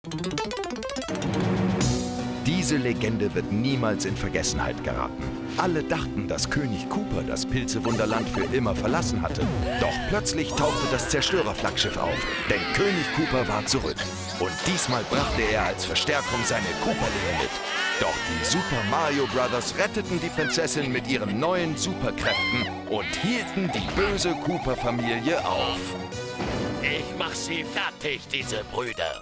Diese Legende wird niemals in Vergessenheit geraten. Alle dachten, dass König Koopa das Pilzewunderland für immer verlassen hatte. Doch plötzlich tauchte das Zerstörerflaggschiff auf, denn König Koopa war zurück. Und diesmal brachte er als Verstärkung seine Koopalinge mit. Doch die Super Mario Brothers retteten die Prinzessin mit ihren neuen Superkräften und hielten die böse Koopa-Familie auf. Ich mach sie fertig, diese Brüder.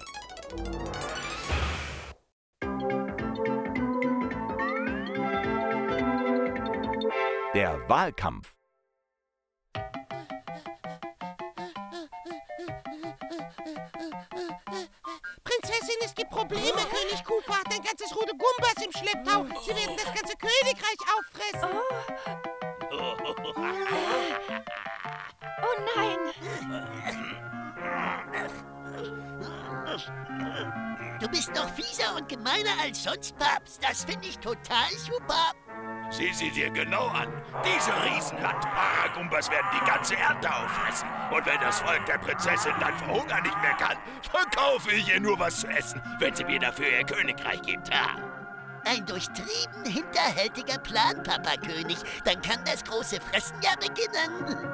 Der Wahlkampf. Prinzessin, es gibt Probleme. König Koopa hat ein ganzes Rudel Gumbas im Schlepptau. Sie werden das ganze Königreich auffressen. Oh nein! Du bist noch fieser und gemeiner als sonst, Papst. Das finde ich total super. Sieh sie dir genau an. Diese Riesenland-Paragumbas werden die ganze Ernte auffressen. Und wenn das Volk der Prinzessin dann vor Hunger nicht mehr kann, verkaufe ich ihr nur was zu essen, wenn sie mir dafür ihr Königreich gibt. Ha. Ein durchtrieben, hinterhältiger Plan, Papa König. Dann kann das große Fressen ja beginnen.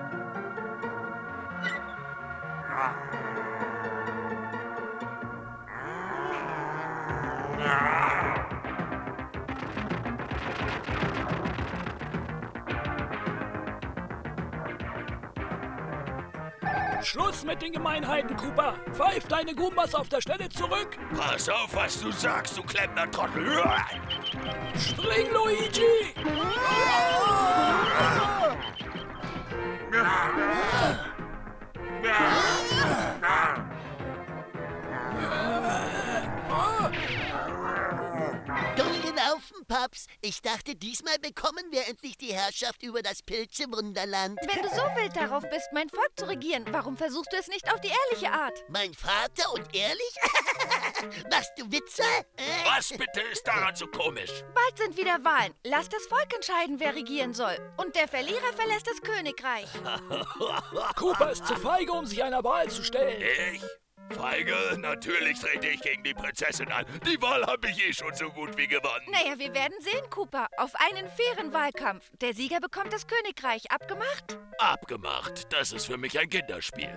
Schluss mit den Gemeinheiten, Koopa! Pfeif deine Goombas auf der Stelle zurück! Pass auf, was du sagst, du Klempner-Trottel! Spring, Luigi! Dumm gelaufen, Paps. Ich dachte, diesmal bekommen wir endlich die Herrschaft über das Pilzewunderland. Wenn du so wild darauf bist, mein Volk zu regieren, warum versuchst du es nicht auf die ehrliche Art? Mein Vater und ehrlich? Machst du Witze? Was bitte ist daran so komisch? Bald sind wieder Wahlen. Lass das Volk entscheiden, wer regieren soll. Und der Verlierer verlässt das Königreich. Koopa ist zu feige, um sich einer Wahl zu stellen. Ich? Feige? Natürlich trete ich gegen die Prinzessin an. Die Wahl habe ich eh schon so gut wie gewonnen. Naja, wir werden sehen, Koopa. Auf einen fairen Wahlkampf. Der Sieger bekommt das Königreich. Abgemacht? Abgemacht. Das ist für mich ein Kinderspiel.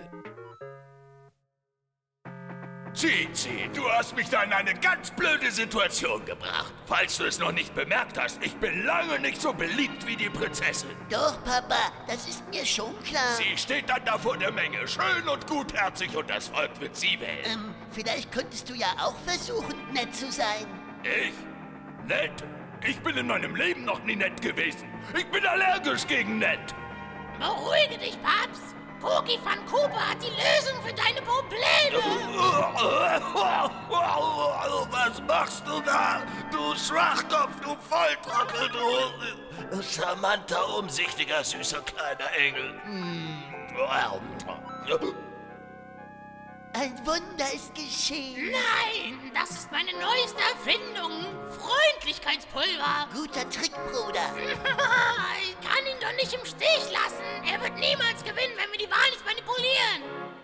Zizi, du hast mich da in eine ganz blöde Situation gebracht. Falls du es noch nicht bemerkt hast, ich bin lange nicht so beliebt wie die Prinzessin. Doch, Papa, das ist mir schon klar. Sie steht dann da vor der Menge, schön und gutherzig, und das Volk wird sie wählen. Vielleicht könntest du ja auch versuchen, nett zu sein. Ich? Nett? Ich bin in meinem Leben noch nie nett gewesen. Ich bin allergisch gegen nett. Beruhige dich, Papst. Cookie van Koopa hat die Lösung für deine Probleme. Was machst du da? Du Schwachkopf, du Volltrottel, du charmanter, umsichtiger, süßer kleiner Engel. Ein Wunder ist geschehen. Nein, das ist meine neueste Erfindung. Freundlichkeitspulver. Guter Trick, Bruder. Ich kann ihn doch nicht im Stich lassen. Er wird niemals gewinnen, wenn wir die Wahl nicht manipulieren.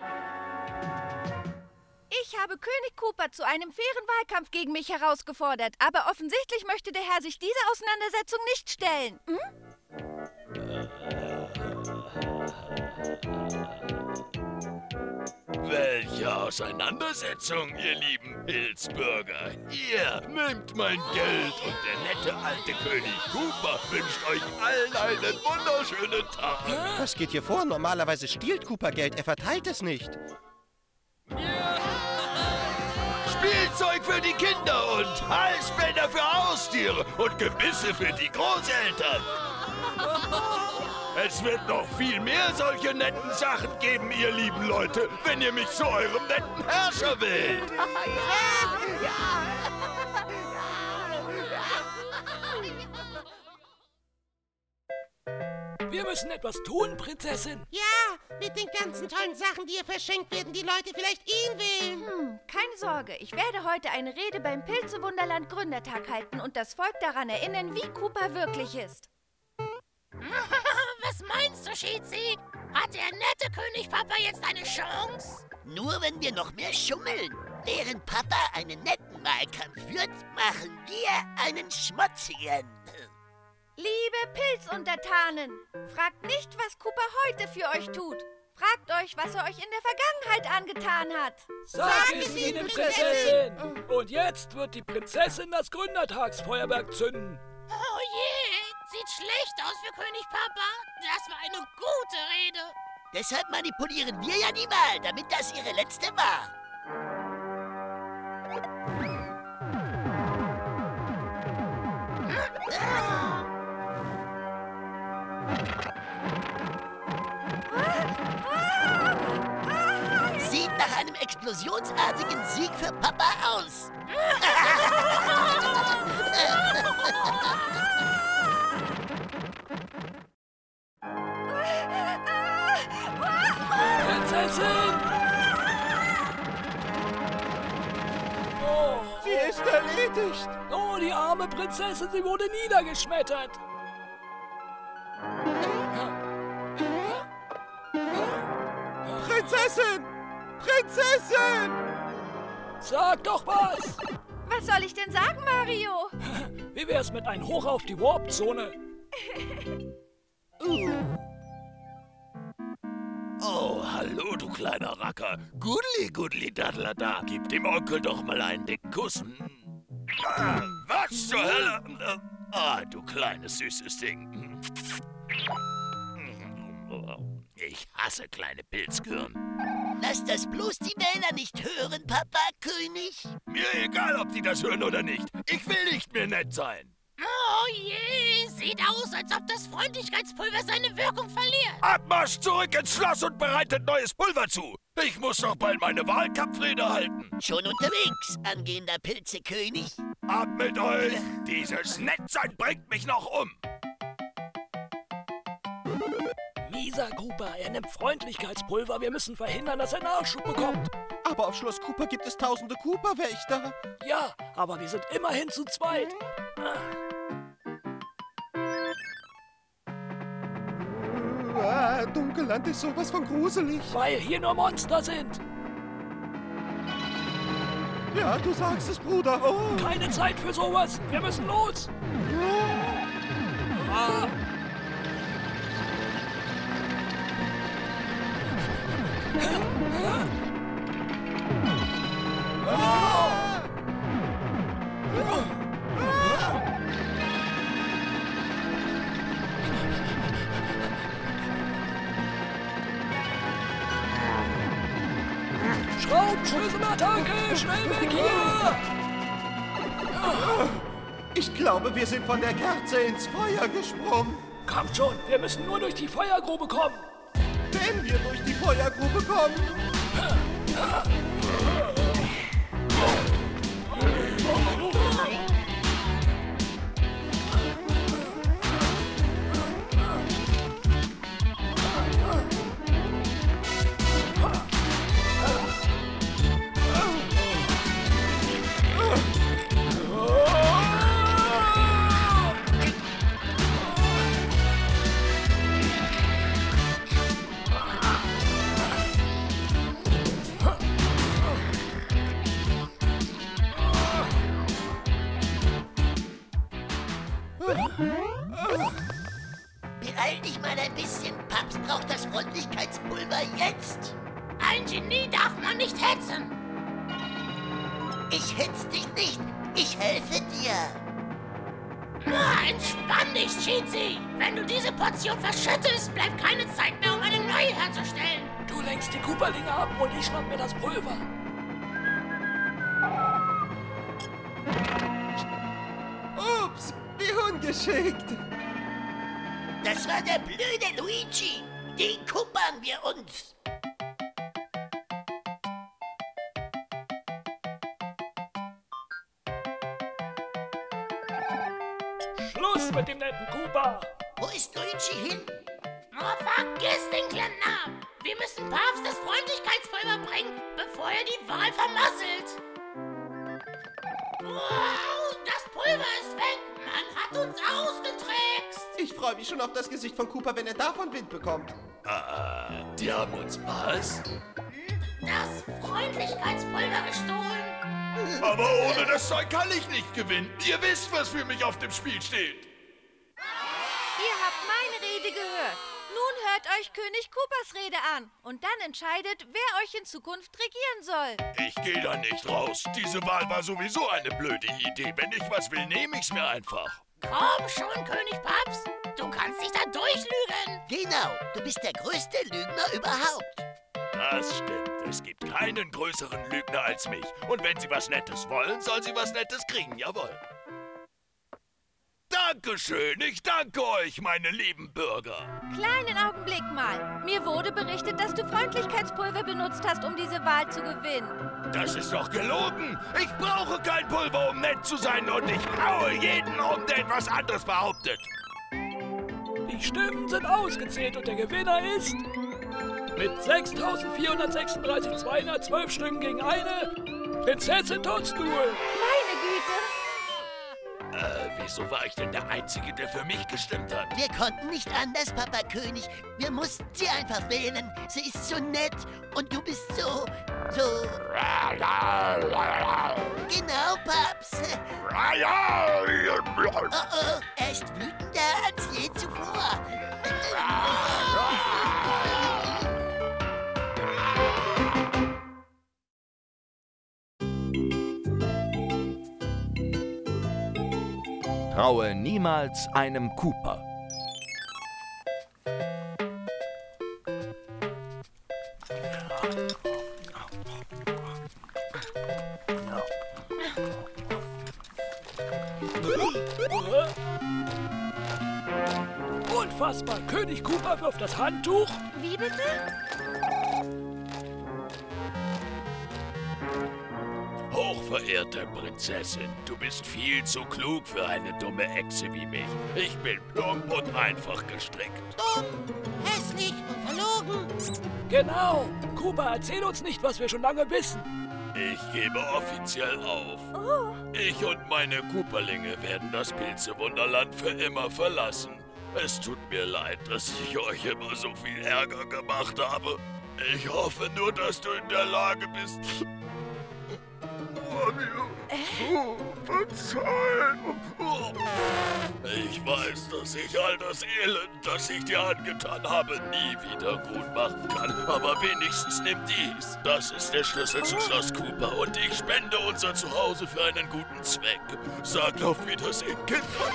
Ich habe König Koopa zu einem fairen Wahlkampf gegen mich herausgefordert. Aber offensichtlich möchte der Herr sich dieser Auseinandersetzung nicht stellen. Welche Auseinandersetzung, ihr lieben Pilzbürger. Hier, nehmt mein Geld, und der nette alte König Koopa wünscht euch allen einen wunderschönen Tag. Was geht hier vor? Normalerweise stiehlt Koopa Geld, er verteilt es nicht. Spielzeug für die Kinder und Halsbänder für Haustiere und Gebisse für die Großeltern. Es wird noch viel mehr solche netten Sachen geben, ihr lieben Leute, wenn ihr mich zu eurem netten Herrscher wählt. Wir müssen etwas tun, Prinzessin. Ja, mit den ganzen tollen Sachen, die ihr verschenkt, werden die Leute vielleicht ihn wählen. Keine Sorge, ich werde heute eine Rede beim Pilzewunderland Gründertag halten und das Volk daran erinnern, wie Koopa wirklich ist. Was meinst du, Schizi? Hat der nette König Papa jetzt eine Chance? Nur wenn wir noch mehr schummeln. Während Papa einen netten Wahlkampf führt, machen wir einen schmutzigen. Liebe Pilzuntertanen, fragt nicht, was Koopa heute für euch tut. Fragt euch, was er euch in der Vergangenheit angetan hat. Sag es ihnen, Prinzessin! Und jetzt wird die Prinzessin das Gründertagsfeuerwerk zünden. Oh je, sieht schlecht aus für König Papa. Das war eine gute Rede. Deshalb manipulieren wir ja die Wahl, damit das ihre letzte war. Sieht nach einem explosionsartigen Sieg für Papa aus. Prinzessin! Oh. Sie ist erledigt. Oh, die arme Prinzessin, sie wurde niedergeschmettert. Prinzessin! Prinzessin! Sag doch was! Was soll ich denn sagen, Mario? Wie wär's mit einem Hoch auf die Warp-Zone? Oh, hallo, du kleiner Racker. Gudli, dadlada. Gib dem Onkel doch mal einen dicken Kuss. Was zur Hölle? Du kleines, süßes Ding. Ich hasse kleine Pilzgürn. Lass das bloß die Wähler nicht hören, Papa König. Mir egal, ob die das hören oder nicht. Ich will nicht mehr nett sein. Oh je, sieht aus, als ob das Freundlichkeitspulver seine Wirkung verliert. Abmarsch zurück ins Schloss und bereitet neues Pulver zu. Ich muss noch bald meine Wahlkampfrede halten. Schon unterwegs, angehender Pilzekönig. Ab mit euch. Dieses Nettsein bringt mich noch um. Mieser Koopa, er nimmt Freundlichkeitspulver. Wir müssen verhindern, dass er Nachschub bekommt. Aber auf Schloss Koopa gibt es tausende Koopa-Wächter. Ja, aber wir sind immerhin zu zweit. Dunkelland ist sowas von gruselig. Weil hier nur Monster sind. Ja, du sagst es, Bruder. Oh. Keine Zeit für sowas. Wir müssen los. Ah. Schraubschlüsselattacke! Schnell weg hier! Ich glaube, wir sind von der Kerze ins Feuer gesprungen. Kommt schon, wir müssen nur durch die Feuergrube kommen. Wenn wir durch die Feuergrube kommen. Beeil dich mal ein bisschen. Papst braucht das Freundlichkeitspulver jetzt. Ein Genie darf man nicht hetzen. Ich hetz dich nicht. Ich helfe dir. Entspann dich, Cheatsy. Wenn du diese Portion verschüttest, bleibt keine Zeit mehr, um eine neue herzustellen. Du lenkst die Koopalinge ab und ich schnapp mir das Pulver. Ups, wie ungeschickt. Das war der blöde Luigi. Den kuppern wir uns. Schluss mit dem netten Koopa. Wo ist Luigi hin? Oh, vergiss den Klempner. Wir müssen Papst das Freundlichkeitspulver bringen, bevor er die Wahl vermasselt. Wow, das Pulver ist weg. Man hat uns ausgetrickst. Ich freue mich schon auf das Gesicht von Koopa, wenn er davon Wind bekommt. Die haben uns was? das Freundlichkeitspulver gestohlen. Aber ohne das Zeug kann ich nicht gewinnen. Ihr wisst, was für mich auf dem Spiel steht. Ihr habt meine Rede gehört. Nun hört euch König Koopas Rede an und dann entscheidet, wer euch in Zukunft regieren soll. Ich gehe da nicht raus. Diese Wahl war sowieso eine blöde Idee. Wenn ich was will, nehme ich's mir einfach. Komm schon, König Paps. Du kannst dich da durchlügen. Genau, du bist der größte Lügner überhaupt. Das stimmt. Es gibt keinen größeren Lügner als mich. Und wenn Sie was Nettes wollen, sollen Sie was Nettes kriegen, jawohl. Dankeschön, ich danke euch, meine lieben Bürger. Kleinen Augenblick mal. Mir wurde berichtet, dass du Freundlichkeitspulver benutzt hast, um diese Wahl zu gewinnen. Das ist doch gelogen. Ich brauche kein Pulver, um nett zu sein, und ich haue jeden um, der etwas anderes behauptet. Die Stimmen sind ausgezählt und der Gewinner ist mit 6.436.212 Stimmen gegen eine Prinzessin Toadstool. Meine Güte. Wieso war ich denn der Einzige, der für mich gestimmt hat? Wir konnten nicht anders, Papa König. Wir mussten sie einfach wählen. Sie ist so nett und du bist so... Genau, Paps. Oh, er ist wütender als je zuvor. Traue niemals einem Cooper. Unfassbar! König Koopa wirft das Handtuch. Wie bitte? Hochverehrte Prinzessin, du bist viel zu klug für eine dumme Echse wie mich. Ich bin plump und einfach gestrickt. Dumm, hässlich und verlogen. Genau! Koopa, erzähl uns nicht, was wir schon lange wissen. Ich gebe offiziell auf. Oh. Ich und meine Cooperlinge werden das Pilzewunderland für immer verlassen. Es tut mir leid, dass ich euch immer so viel Ärger gemacht habe. Ich hoffe nur, dass du in der Lage bist, mir verzeihen. Ich weiß, dass ich all das Elend, das ich dir angetan habe, nie wieder gut machen kann. Aber wenigstens nimm dies. Das ist der Schlüssel zu Schloss Koopa und ich spende unser Zuhause für einen guten Zweck. Sagt auf Wiedersehen, Kinder.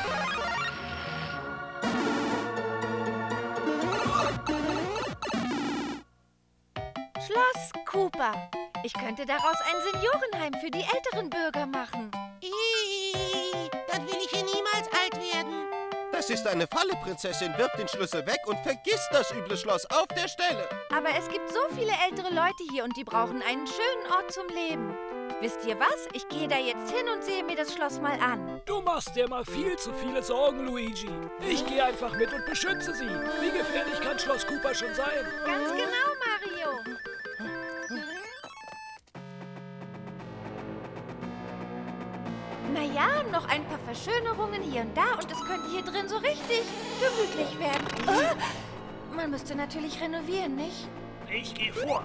Schloss Koopa. Ich könnte daraus ein Seniorenheim für die älteren Bürger machen. Dann will ich hier niemals alt werden. Das ist eine Falle, Prinzessin. Wirf den Schlüssel weg und vergiss das üble Schloss auf der Stelle. Aber es gibt so viele ältere Leute hier und die brauchen einen schönen Ort zum Leben. Wisst ihr was? Ich gehe da jetzt hin und sehe mir das Schloss mal an. Du machst dir mal viel zu viele Sorgen, Luigi. Ich gehe einfach mit und beschütze sie. Wie gefährlich kann Schloss Koopa schon sein? Ganz genau, Mario. Naja, noch ein paar Verschönerungen hier und da und es könnte hier drin so richtig gemütlich werden. Oh, man müsste natürlich renovieren, nicht? Ich gehe vor.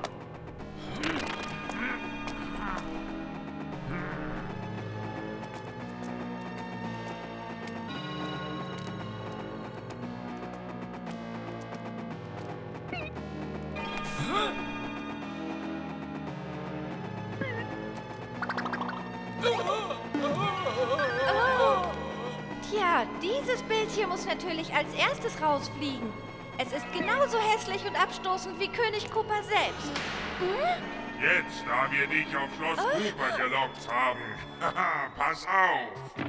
Oh. Tja, dieses Bild hier muss natürlich als erstes rausfliegen. Es ist genauso hässlich und abstoßend wie König Koopa selbst. Hm? Jetzt, da wir dich auf Schloss Koopa gelockt haben. Haha, pass auf.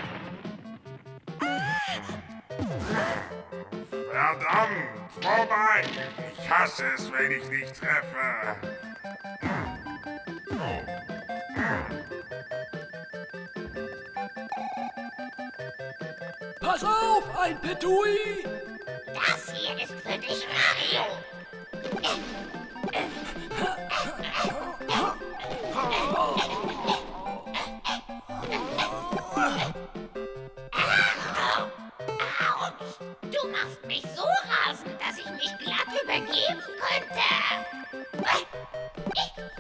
Verdammt, vorbei. Ich hasse es, wenn ich nicht treffe. Pass auf, ein Petui! Das hier ist für dich, Mario. Du machst mich so rasend, dass ich mich glatt übergeben könnte.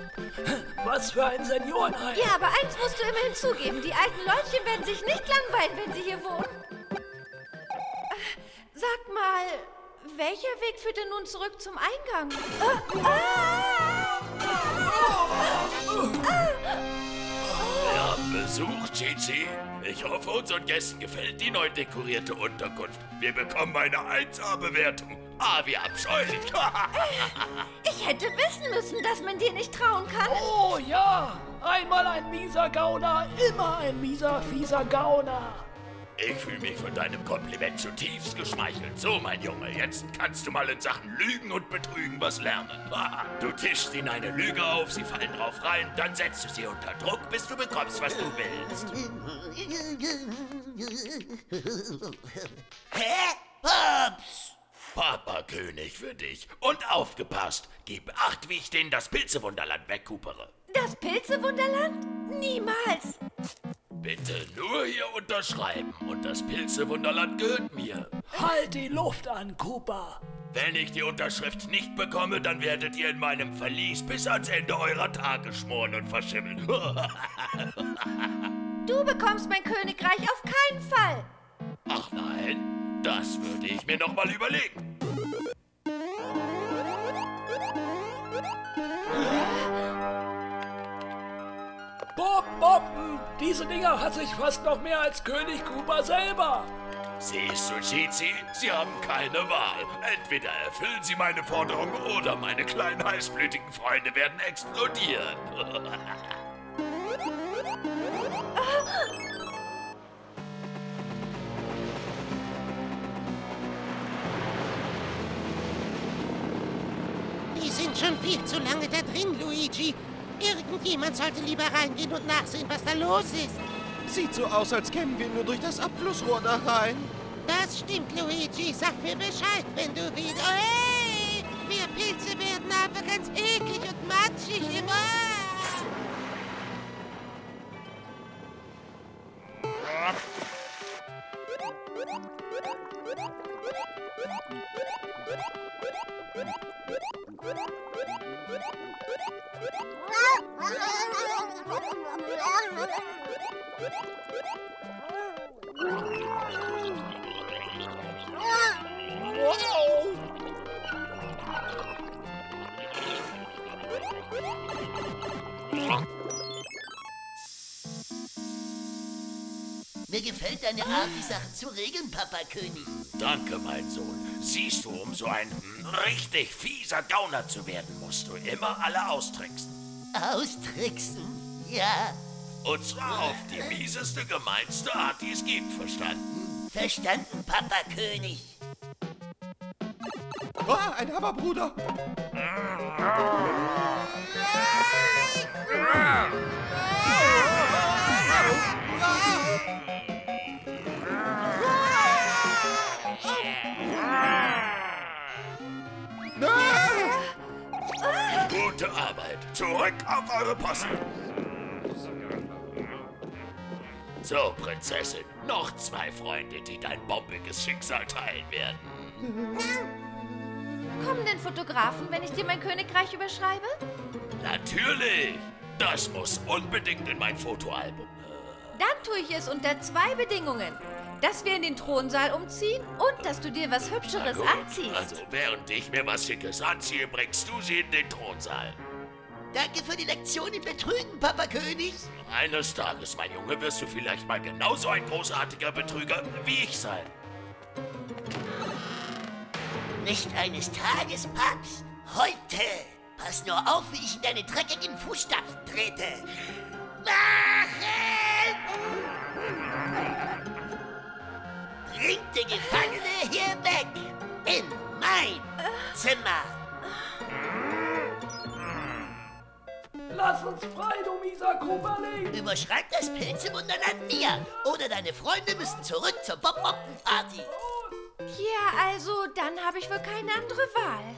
was für ein Seniorenheim. Ja, aber eins musst du immerhin zugeben. Die alten Leutchen werden sich nicht langweilen, wenn sie hier wohnen. Sag mal, welcher Weg führt denn nun zurück zum Eingang? Wir haben Besuch, Chichi. Ich hoffe, unseren Gästen gefällt die neu dekorierte Unterkunft. Wir bekommen eine 1A-Bewertung. Ah, wie abscheulich. Ich hätte wissen müssen, dass man dir nicht trauen kann. Oh ja, einmal ein mieser Gauner, immer ein mieser, fieser Gauner. Ich fühle mich von deinem Kompliment zutiefst geschmeichelt. So, mein Junge, jetzt kannst du mal in Sachen Lügen und Betrügen was lernen. Du tischst ihnen eine Lüge auf, sie fallen drauf rein, dann setzt du sie unter Druck, bis du bekommst, was du willst. Hä? Pops! Papakönig für dich. Und aufgepasst, gib Acht, wie ich denen das Pilzewunderland wegkupere. Das Pilzewunderland? Niemals. Bitte nur hier unterschreiben und das Pilzewunderland gehört mir. Halt die Luft an, Cooper. Wenn ich die Unterschrift nicht bekomme, dann werdet ihr in meinem Verlies bis ans Ende eurer Tage schmoren und verschimmeln. Du bekommst mein Königreich auf keinen Fall. Ach nein, das würde ich mir noch mal überlegen. Bob, Boppen, diese Dinger hasse ich fast noch mehr als König Cooper selber. Siehst du, Chichi, Sie haben keine Wahl. Entweder erfüllen Sie meine Forderung oder meine kleinen heißblütigen Freunde werden explodieren. Die sind schon viel zu lange da drin, Luigi. Irgendjemand sollte lieber reingehen und nachsehen, was da los ist. Sieht so aus, als kämen wir nur durch das Abflussrohr da rein. Das stimmt, Luigi. Sag mir Bescheid, wenn du wieder... Hey! Wir Pilze werden aber ganz eklig und matschig immer. Mir gefällt deine Art, die Sachen zu regeln, Papakönig. Danke, mein Sohn. Siehst du, um so ein richtig fieser Gauner zu werden, musst du immer alle austricksen. Austricksen? Ja. Und zwar auf die mieseste, gemeinste Art, die es gibt, verstanden? Verstanden, Papakönig. Oh, ein Hammerbruder. Gute Arbeit. Zurück auf eure Posten. So, Prinzessin, noch 2 Freunde, die dein bombiges Schicksal teilen werden. Kommen denn Fotografen, wenn ich dir mein Königreich überschreibe? Natürlich. Das muss unbedingt in mein Fotoalbum. Dann tue ich es unter 2 Bedingungen. Dass wir in den Thronsaal umziehen und dass du dir was Hübscheres anziehst. Also, während ich mir was Schickes anziehe, bringst du sie in den Thronsaal. Danke für die Lektion im Betrügen, Papakönig. Eines Tages, mein Junge, wirst du vielleicht mal genauso ein großartiger Betrüger wie ich sein. Nicht eines Tages, Paps. Heute. Pass nur auf, wie ich in deine dreckigen Fußstapfen trete. Wachen! Bringt die Gefangene hier weg. In mein Zimmer. Lass uns frei, du mieser Cooperling. Überschreib das Pilzewunderland mir. Oder deine Freunde müssen zurück zur Bob-Bob-Party. Ja, also, dann habe ich wohl keine andere Wahl.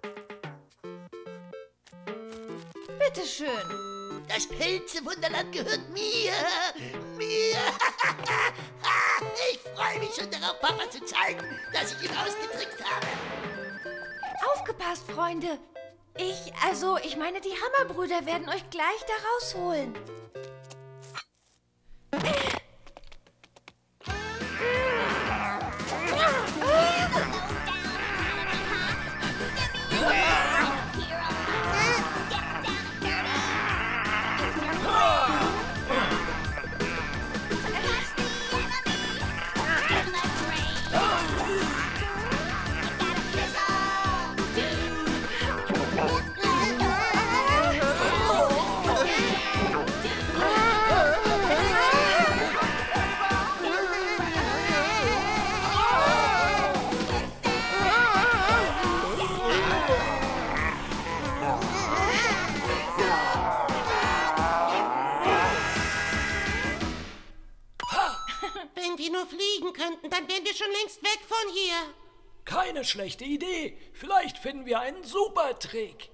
Bitteschön. Das Pilzewunderland gehört mir. Mir. Ich freue mich schon darauf, Papa zu zeigen, dass ich ihn ausgetrickst habe. Aufgepasst, Freunde. Ich meine, die Hammerbrüder werden euch gleich da rausholen. Wenn wir nur fliegen könnten, dann wären wir schon längst weg von hier. Keine schlechte Idee. Vielleicht finden wir einen super Trick.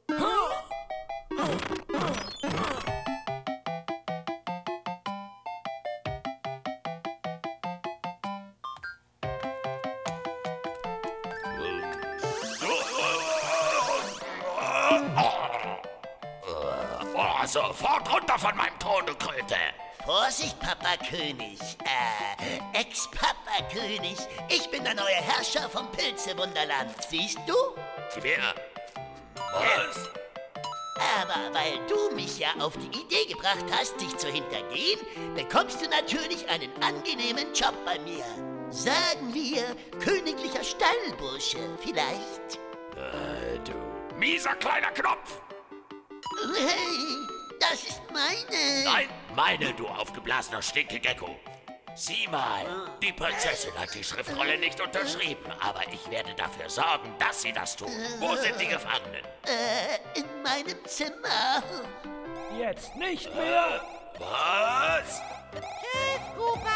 Sofort runter von meinem Thron, du Kröte! Vorsicht, Papa König. Ex-Papa König. Ich bin der neue Herrscher vom Pilzewunderland. Siehst du? Wer? Was? Aber weil du mich ja auf die Idee gebracht hast, dich zu hintergehen, bekommst du natürlich einen angenehmen Job bei mir. Sagen wir, königlicher Stallbursche, vielleicht? Du mieser kleiner Knopf! Hey, das ist meine. Nein, meine, du aufgeblasener Stinkegecko. Sieh mal, die Prinzessin hat die Schriftrolle nicht unterschrieben, aber ich werde dafür sorgen, dass sie das tut. Wo sind die Gefangenen? In meinem Zimmer. Jetzt nicht mehr. Was? Hilf, Cooper!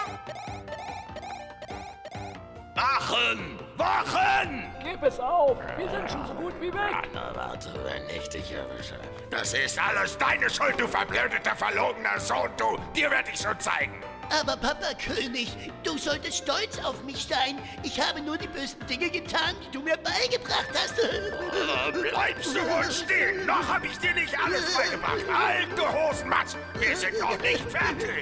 Wachen! Wachen! Gib es auf. Wir sind schon so gut wie weg. Na, warte, wenn ich dich erwische. Das ist alles deine Schuld, du verblödeter, verlogener Sohn, du. Dir werde ich schon zeigen. Aber Papa König, du solltest stolz auf mich sein. Ich habe nur die bösen Dinge getan, die du mir beigebracht hast. Bleibst du wohl stehen? Noch habe ich dir nicht alles beigebracht. Halt, du Hosenmatz! Wir sind noch nicht fertig.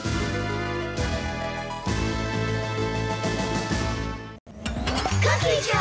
Cookie Jar!